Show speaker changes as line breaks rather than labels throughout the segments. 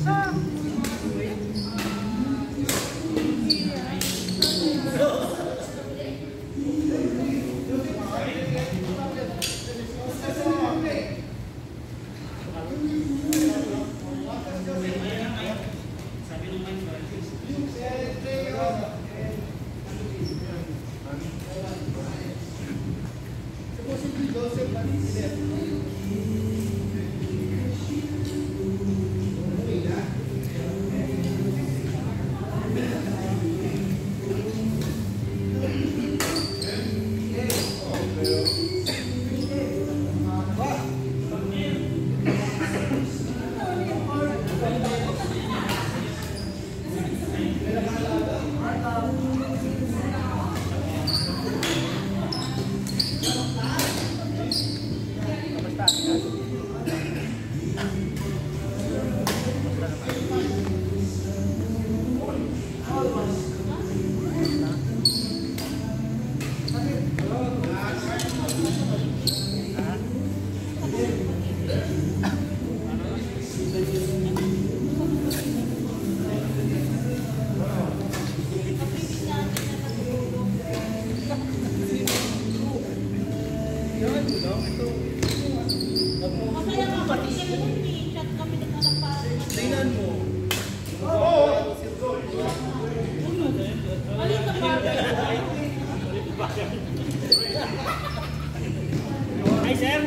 Hi, sir.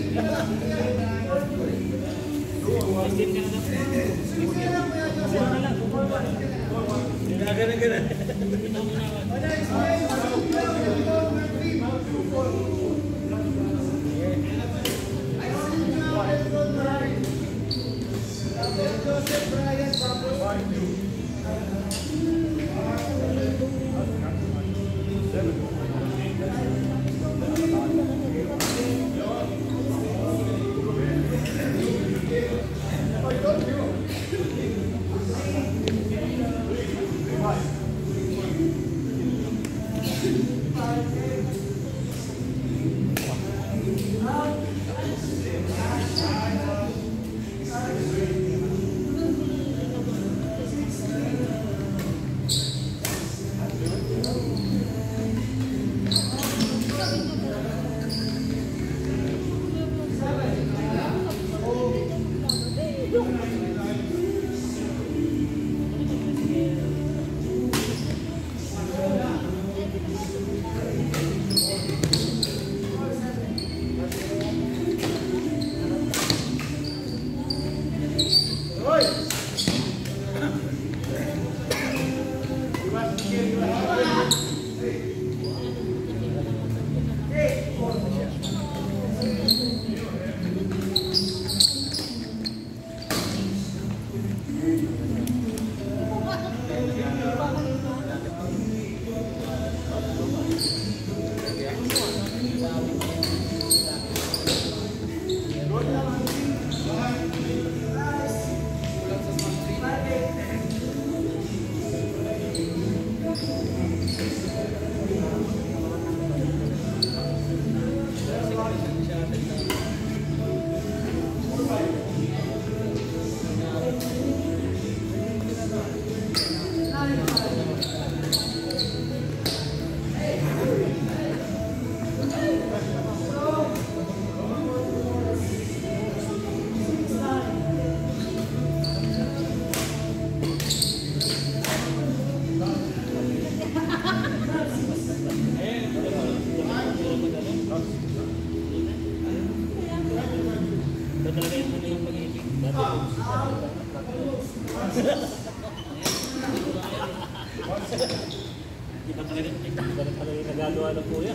Di ba talaga nagagawa ng kuya?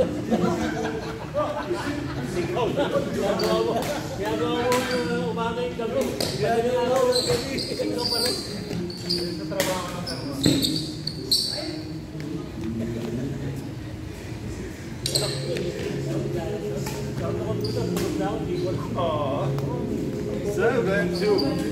Sigaw na. Ginagawa mo umaga yung gabi. Ginagawa mo yung gabi. Sigaw pa rin. Sa trabaho na naman. Oh, 7-2.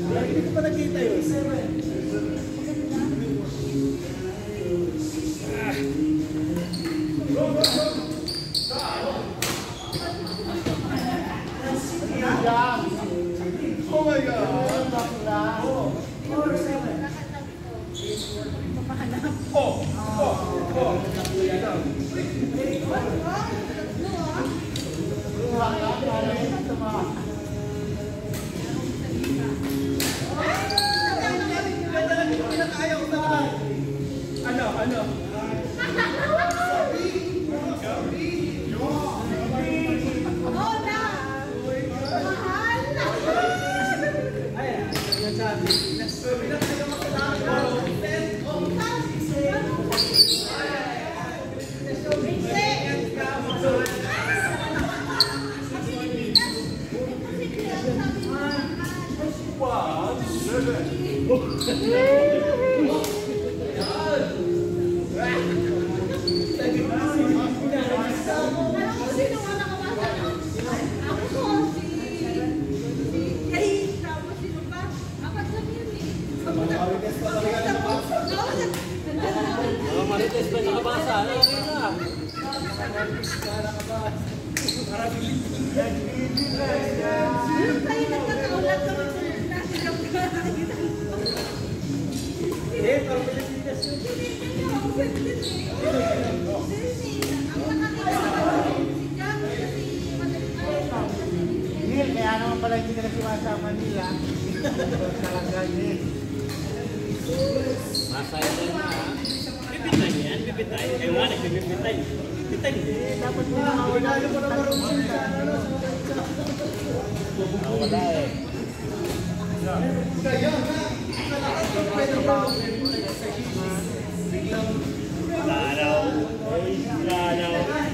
Hindi ko pa nakita yun.
Oh my God! Ano?
Marites ba nakabasa? Ano na?
Tayo nagkakaulat kami sa nasikap ka.
Eh, parang Pilipinas yun.
Kaya naman pala hindi ka nasiwa sa Manila. Talaga yun.
Masaya na yun. Bibitay yan, bibitay. Ewan, nagbibitay. Bibitay.
Dapat mo na mawala yung marunong sa
Wala eh. Lalaw. Lalaw.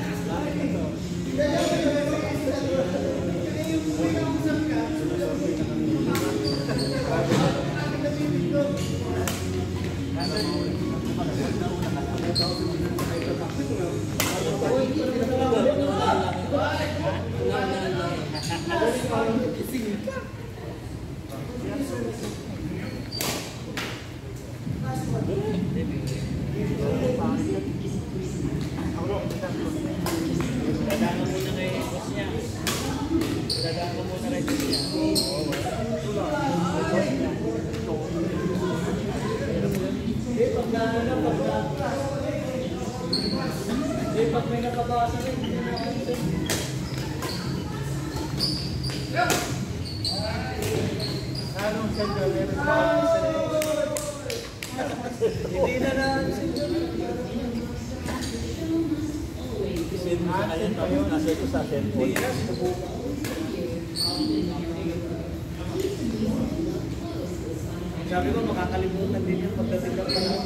Dadaan mo muna kay boss niya. Dadaan mo muna kay boss niya. Pag may nakabasa rin.
Anong sentro meron ba?
Hindi na lang. Ayun pa yun. Nasa ito sa cellphone.
Sabi ko makakalimutan din yung pagdating ng panahon.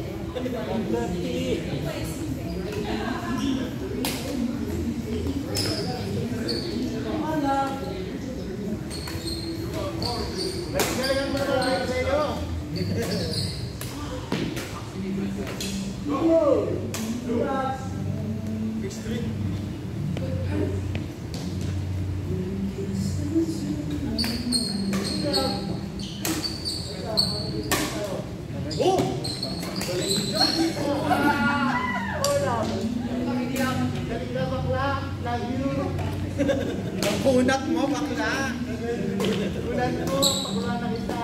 Nagkalagan mo na lang sa iyo. Ang kunat mo, bakla. Kunat mo, bakla na kita.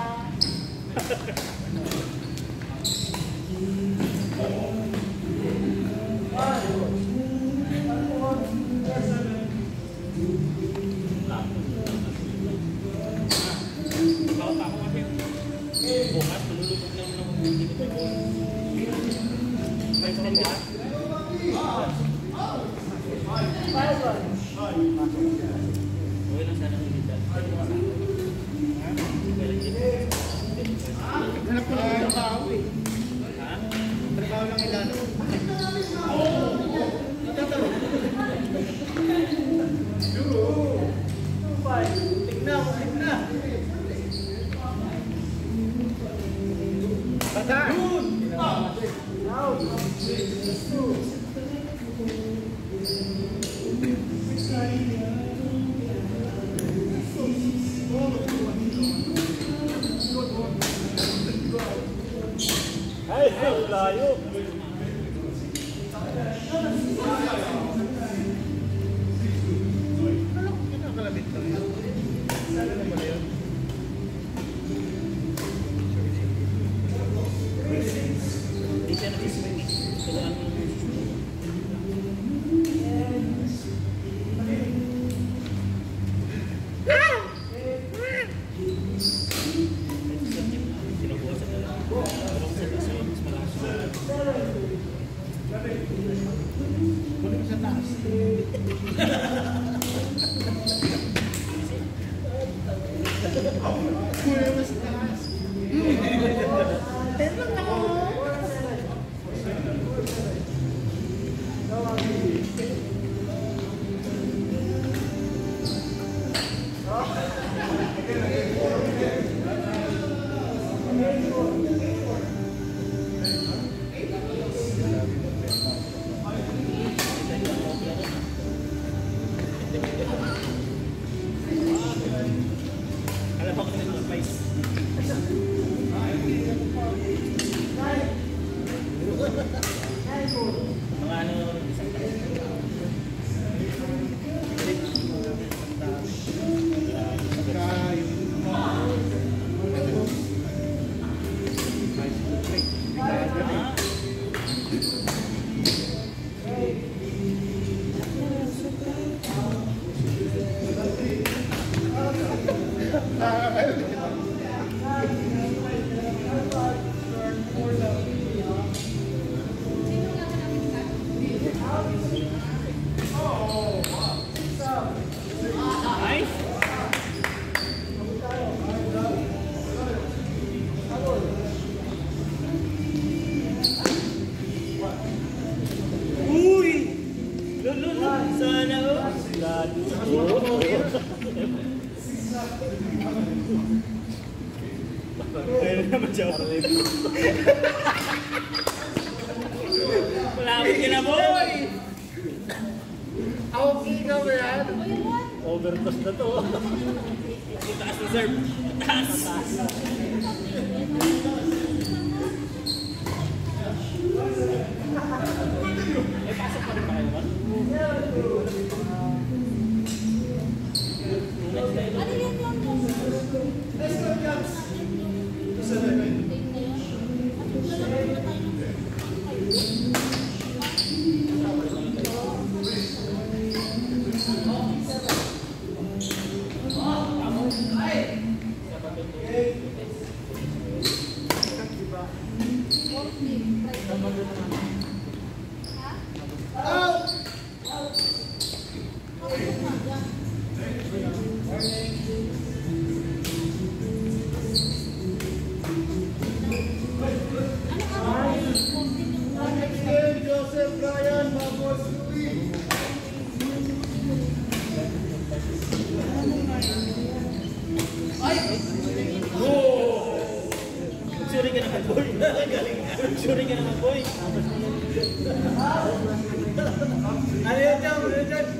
Hanap ko lang yung trabaho eh. Trabaho lang ilan. Tignan. Bata! Out!
layo.
Kalabit lang yun. Sana na ba yun?
Hindi siya nag-swing. Kailangan mo
Kunin mo sa taas. Kunin mo sa taas. Pero na.
alam ako na yung price. Mga ano, isang sana kaya naman siya. Malapit ka na, boy!
Okay ka ba yan?
Overtoss na to. Taas na, sir. Taas! Eh, pasok pa rin ba kayo, man?
Ano yan lang po?
Let's go, Jobs! Isa na yun. Joseph Brian, Mamos Louis.
Magsuri ka naman, boy. Magsuri ka naman, boy.
Ano yun dyan? Ano yun dyan?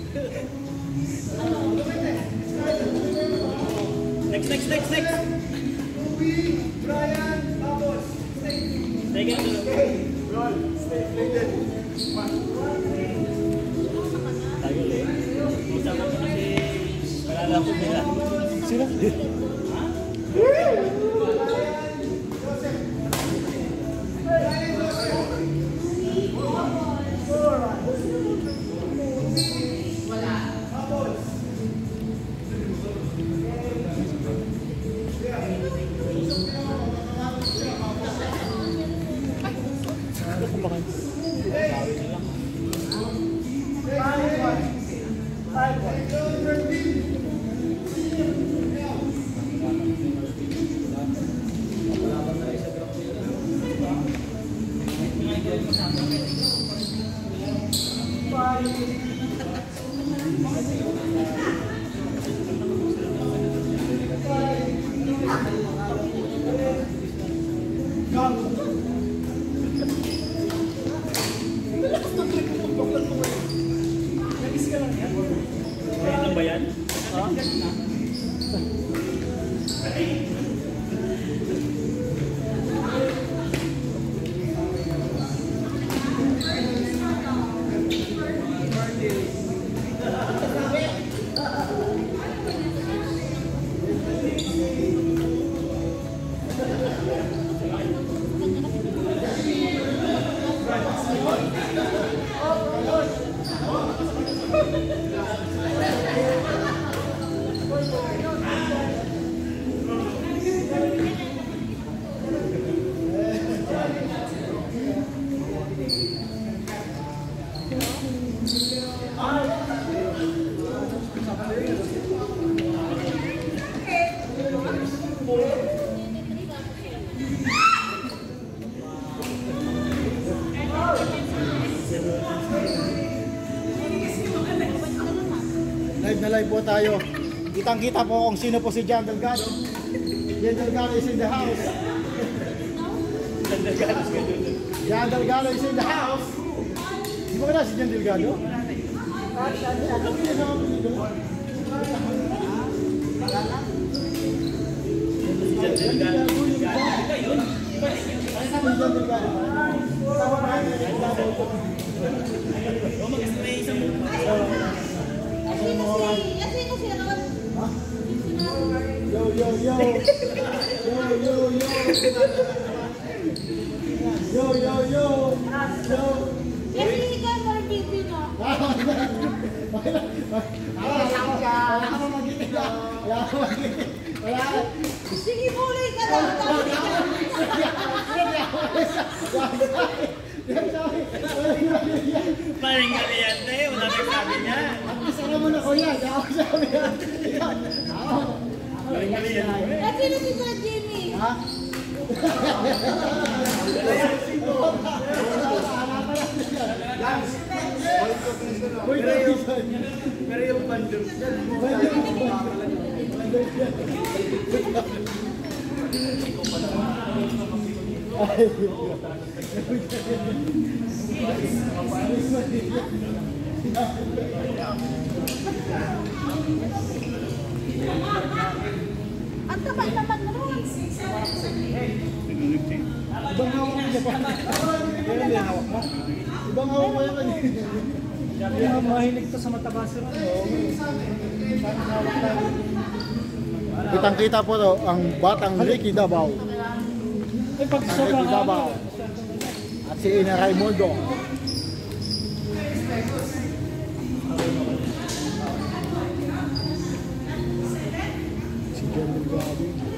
Next.
Louis, Brian, Mamos.
Stay ka na.
Roll, stay plated.
Tayo ulit. Usapan ko kasi malalapot nila. Sila?
Live na live po tayo. Kitang-kita po kung sino po si Jan Delgado. Jan Delgado is in the house. Jan Delgado is in the house. Di ba kaya si Jan Delgado? Yo, yo, yo. Yo, yo, yo. Yo, yo, yo. Yo.
Kasi ikaw mo ang Pilipino. Sige, mulay ka lang.
Paring Galiante, wala nang sabi niya.
Sana mo na ko yan. Ako sabi yan.
Paring Galiante.
Kasi na si Sir Jimmy.
Ha?
Pero yung bandung
Ang tapat naman naman.
Ibang hawak mo pa. Kaya hindi hawak mo. Ibang hawak mo yan.
yung mahilig to sa matabasir.
Kitang-kita po to ang batang Ricky Davao.
Ay, pag
Ricky Davao. At si Ina Raimundo. Si Jan Delgado.